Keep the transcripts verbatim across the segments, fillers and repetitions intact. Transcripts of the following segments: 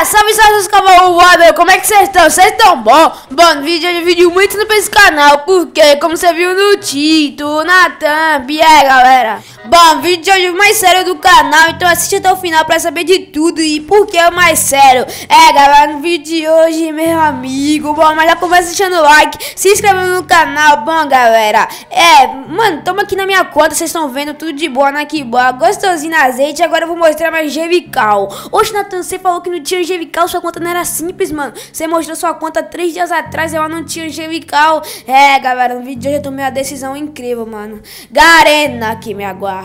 Salve, salve, cavalos voadores, como é que vocês estão? Vocês estão bom? Bom, no vídeo de vídeo muito no esse canal, porque, como você viu no título, na thumb, é, galera. Bom, vídeo de hoje mais sério do canal, então assiste até o final pra saber de tudo e por que é o mais sério. É, galera, no vídeo de hoje, meu amigo, bom, mas já começa deixando o like, se inscrevendo no canal, bom, galera. É, mano, tamo aqui na minha conta, vocês estão vendo tudo de boa na que boa, gostosinho na azeite, agora eu vou mostrar mais Angevical. Oxe, Natan, você falou que não tinha Angevical, sua conta não era simples, mano. Você mostrou sua conta três dias atrás, ela não tinha Angevical. É, galera, no vídeo de hoje eu tomei uma decisão incrível, mano. Garena, que me aguarde.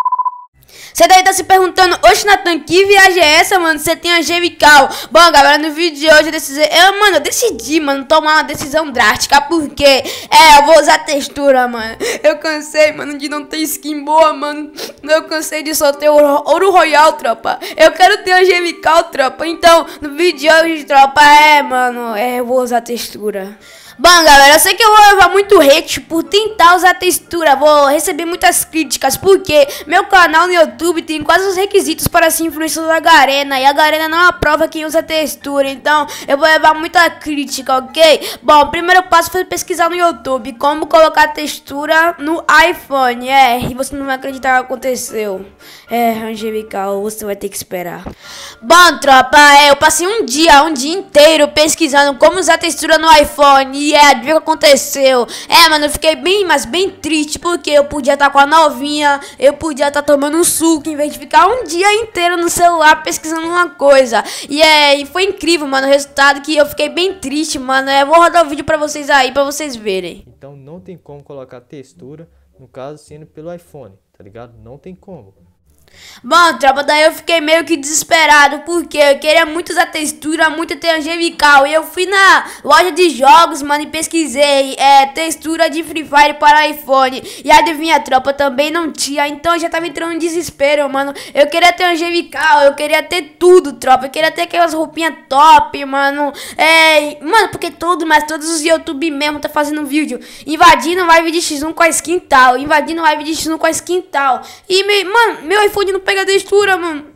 Você deve estar se perguntando, oxe, Natan, que viagem é essa, mano? Você tem Angevical. Bom, galera, no vídeo de hoje eu decidi, eu, mano, eu decidi, mano, tomar uma decisão drástica, porque, é, eu vou usar textura, mano. Eu cansei, mano, de não ter skin boa, mano. Eu cansei de só ter ouro, ouro royal, tropa. Eu quero ter Angevical, tropa. Então, no vídeo de hoje, tropa, é, mano, é, eu vou usar textura. Bom, galera, eu sei que eu vou levar muito hate por tentar usar textura. Vou receber muitas críticas, porque meu canal no YouTube tem quase os requisitos para ser influenciador da Garena, e a Garena não aprova quem usa textura. Então, eu vou levar muita crítica, ok? Bom, o primeiro passo foi pesquisar no YouTube como colocar textura no iPhone. É, e você não vai acreditar o que aconteceu. É, Angevical, você vai ter que esperar. Bom, tropa, é, eu passei um dia, um dia inteiro pesquisando como usar textura no iPhone. E é, adivinha o que aconteceu? É, mano, eu fiquei bem, mas bem triste, porque eu podia estar com a novinha, eu podia estar tomando um suco, em vez de ficar um dia inteiro no celular pesquisando uma coisa. E é, e foi incrível, mano, o resultado, que eu fiquei bem triste, mano. É, vou rodar o vídeo pra vocês aí, pra vocês verem. Então não tem como colocar textura, no caso sendo pelo iPhone, tá ligado? Não tem como. Bom, tropa, daí eu fiquei meio que desesperado, porque eu queria muito usar textura, muito ter Angevical. E eu fui na loja de jogos, mano, e pesquisei é, textura de Free Fire para iPhone. E adivinha, tropa, também não tinha. Então eu já tava entrando em desespero, mano. Eu queria ter Angevical, eu queria ter tudo, tropa. Eu queria ter aquelas roupinhas top, mano. É, mano, porque todo, mas todos os YouTube mesmo tá fazendo vídeo invadindo live de X um com a skin tal, invadindo live de X um com a skin tal. E, me, mano, meu iPhone não pega textura, mano.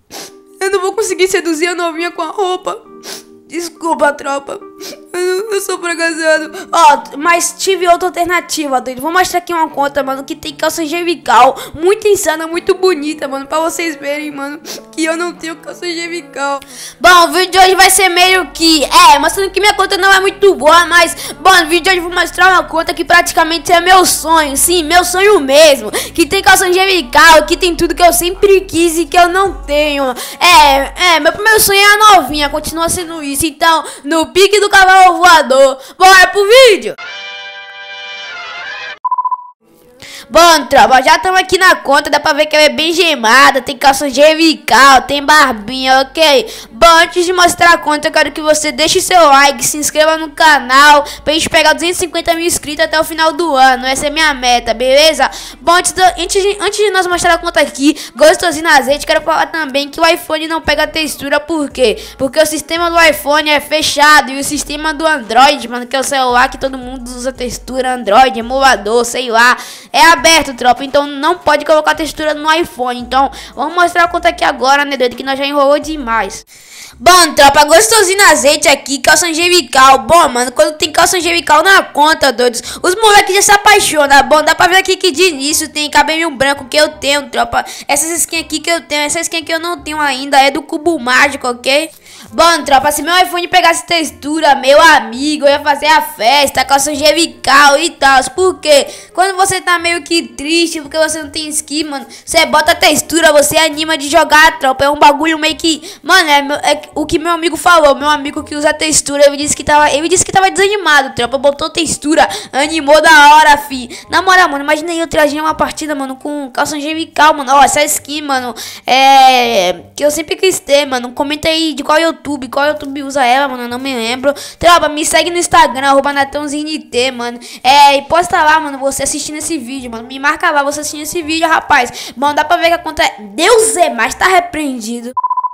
Eu não vou conseguir seduzir a novinha com a roupa. Desculpa, tropa. Eu, eu sou fracassado. Ó, oh, mas tive outra alternativa, doido. Vou mostrar aqui uma conta, mano, que tem calça Angevical. Muito insana, muito bonita, mano. Pra vocês verem, mano, que eu não tenho calça Angevical. Bom, o vídeo de hoje vai ser meio que... É, mostrando que minha conta não é muito boa, mas... Bom, no vídeo de hoje eu vou mostrar uma conta que praticamente é meu sonho. Sim, meu sonho mesmo. Que tem calça Angevical, que tem tudo que eu sempre quis e que eu não tenho. É, é, meu primeiro sonho é a novinha. Continua sendo isso. Então, no pique do cavalo voador, bora pro vídeo! Bom, tropa, já estamos aqui na conta, dá pra ver que ela é bem gemada, tem calça Angevical, tem barbinha, ok? Bom, antes de mostrar a conta, eu quero que você deixe seu like, se inscreva no canal, pra gente pegar duzentos e cinquenta mil inscritos até o final do ano, essa é minha meta, beleza? Bom, antes de, antes de, antes de nós mostrar a conta aqui, gostosinho na azeite, quero falar também que o iPhone não pega textura, por quê? Porque o sistema do iPhone é fechado e o sistema do Android, mano, que é o celular que todo mundo usa textura, Android, emulador, sei lá, é aberto, tropa, então não pode colocar textura no iPhone. Então vamos mostrar a conta aqui agora, né, doido, que nós já enrolou demais. Bom, tropa, gostosinho na azeite aqui, calça Angevical. Bom, mano, quando tem calça Angevical na conta, doidos, os moleques já se apaixonam. Bom, dá pra ver aqui que de início tem cabelinho branco que eu tenho, tropa. Essas skins aqui que eu tenho, essa skin que eu não tenho ainda é do cubo mágico, ok? Bom, tropa, se meu iPhone pegasse textura, meu amigo, eu ia fazer a festa, calça Angevical e tal. Por quê? Quando você tá meio que triste, porque você não tem skin, mano, você bota a textura, você anima de jogar, tropa. É um bagulho meio que... Mano, é, é o que meu amigo falou, meu amigo que usa textura, ele disse que tava, ele disse que tava desanimado, tropa, botou textura, animou da hora, fi. Na moral, mano, imagina aí eu trazer uma partida, mano, com calça Angevical, mano. Ó, essa skin, mano, é... que eu sempre quis ter, mano. Comenta aí de qual YouTube, qual YouTube usa ela, mano, eu não me lembro. Tropa, me segue no Instagram, arroba NatanzinhoNT, mano. É, e posta lá, mano, você assistindo esse vídeo, mano. Me marca lá, você assistindo esse vídeo, rapaz. Bom, dá pra ver que a conta é... Deus é mais, tá repreendido.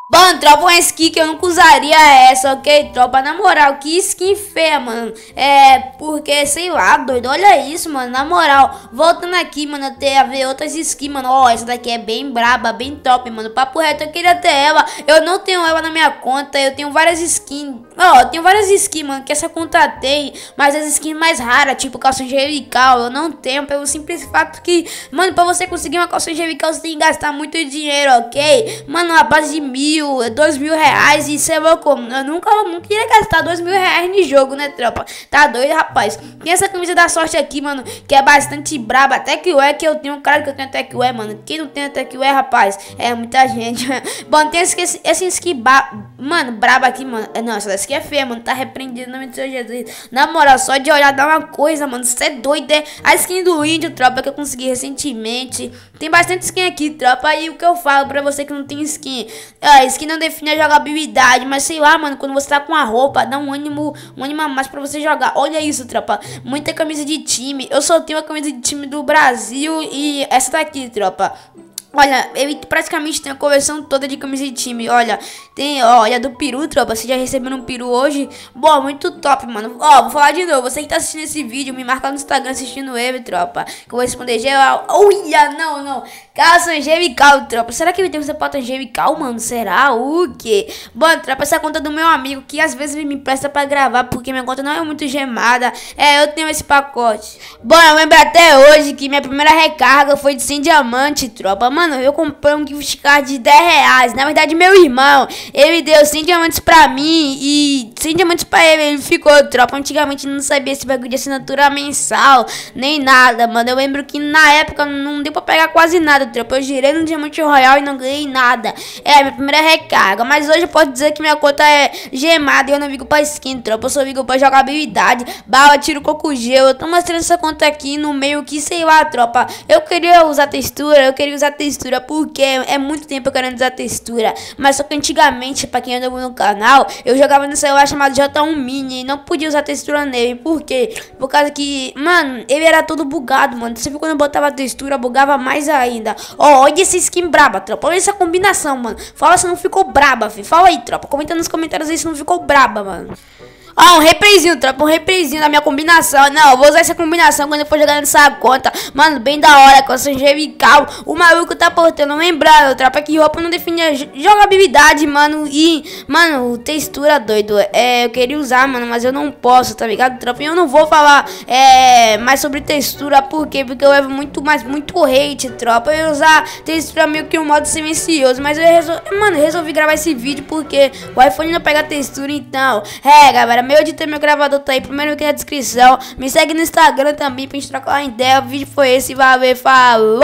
Bom, tropa, uma skin que eu nunca usaria é essa, ok, tropa? Na moral, que skin feia, mano. É, porque, sei lá, doido, olha isso, mano. Na moral, voltando aqui, mano, eu tenho a ver outras skins, mano. Ó, essa daqui é bem braba, bem top, mano. Papo reto, eu queria ter ela. Eu não tenho ela na minha conta, eu tenho várias skins. Ó, eu tenho várias skins, mano, que essa conta tem. Mas as skins mais raras, tipo calça angelical, eu não tenho, pelo simples fato que, mano, pra você conseguir uma calça angelical, você tem que gastar muito dinheiro, ok? Mano, uma base de mil, dois mil reais, e isso é louco. Eu nunca, nunca iria gastar dois mil reais no jogo, né, tropa? Tá doido, rapaz? Tem essa camisa da sorte aqui, mano, que é bastante braba. Até que é que eu tenho, claro que eu tenho até que é, mano. Quem não tem até que é, rapaz? É muita gente. Bom, tem esse, esse, esse skin, ba... mano, braba aqui, mano. Não, essa daqui é feia, mano. Tá repreendido no nome do Senhor Jesus. Na moral, só de olhar dá uma coisa, mano. Você é doido, é? A skin do índio, tropa, que eu consegui recentemente. Tem bastante skin aqui, tropa. E o que eu falo pra você que não tem skin? Ah, skin não define a jogabilidade, mas sei lá, mano, quando você tá com a roupa, dá um ânimo, um ânimo a mais pra você jogar. Olha isso, tropa. Muita camisa de time. Eu só tenho a camisa de time do Brasil e essa daqui, tropa. Olha, ele praticamente tem a coleção toda de camisa de time. Olha, tem, ó, olha do peru, tropa. Você já recebeu um peru hoje? Bom, muito top, mano. Ó, vou falar de novo. Você que tá assistindo esse vídeo, me marca no Instagram assistindo ele, tropa. Que eu vou responder geral. Olha, não, não. Calça angelical, tropa. Será que ele tem um sapato angelical, mano? Será? O quê? Bom, tropa, essa conta do meu amigo, que às vezes ele me presta pra gravar, porque minha conta não é muito gemada. É, eu tenho esse pacote. Bom, eu lembro até hoje que minha primeira recarga foi de cem diamante, tropa. Mano, eu comprei um gift card de dez reais. Na verdade, meu irmão, ele deu cem diamantes pra mim e cem diamantes pra ele. Ele ficou, tropa. Antigamente não sabia esse bagulho de assinatura mensal, nem nada, mano. Eu lembro que na época não deu pra pegar quase nada, tropa. Eu girei no Diamante Royal e não ganhei nada. É, minha primeira recarga. Mas hoje eu posso dizer que minha conta é gemada e eu não ligo pra skin, tropa. Eu só ligo pra jogabilidade, bala, tiro, coco, gel. Eu tô mostrando essa conta aqui no meio que, sei lá, tropa. Eu queria usar textura, eu queria usar textura. Porque é muito tempo eu querendo usar textura. Mas só que antigamente, pra quem andava no canal, eu jogava no celular chamado J um Mini e não podia usar textura nele. Por quê? Por causa que, mano, ele era todo bugado, mano. Você viu quando eu botava textura, bugava mais ainda. Ó, olha essa skin braba, tropa. Olha essa combinação, mano. Fala se não ficou braba, filho. Fala aí, tropa. Comenta nos comentários aí se não ficou braba, mano. Ó, um represinho, tropa, um represinho da minha combinação. Não, eu vou usar essa combinação quando eu for jogar nessa conta. Mano, bem da hora, com essa angelical. O maluco tá portando, lembrando, tropa, que roupa não define a jogabilidade, mano. E, mano, textura, doido. É, eu queria usar, mano, mas eu não posso, tá ligado, tropa? E eu não vou falar é, mais sobre textura, por quê? Porque eu levo muito, mais, muito hate, tropa. Eu ia usar textura meio que um modo silencioso. Mas eu resolvi, mano, eu resolvi gravar esse vídeo porque o iPhone não pega textura, então. É, galera. Meu editor, meu gravador tá aí, primeiro aqui na descrição. Me segue no Instagram também pra gente trocar uma ideia. O vídeo foi esse, valeu, falou!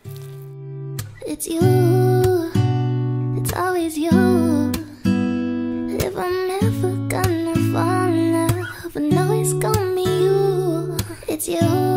It's you, it's always you. If I'm never gonna fall in love, I know it's gonna be you. It's you.